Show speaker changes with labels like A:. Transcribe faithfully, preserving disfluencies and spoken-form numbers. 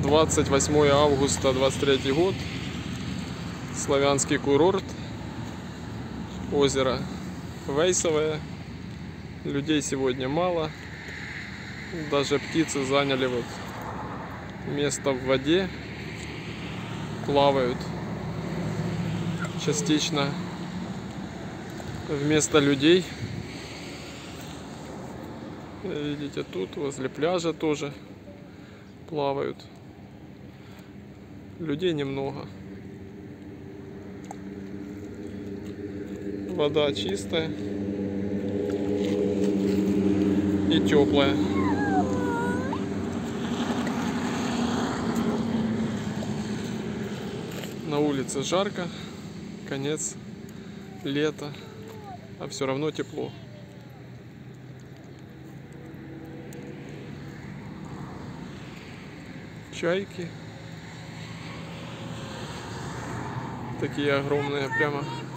A: двадцать восьмое августа двадцать третий год. Славянский курорт. Озеро Вейсовое. Людей сегодня мало. Даже птицы заняли вот место в воде. Плавают частично вместо людей. Видите, тут возле пляжа тоже плавают. Людей немного. Вода чистая и теплая. На улице жарко, конец лета, а все равно тепло. Чайки такие огромные, прямо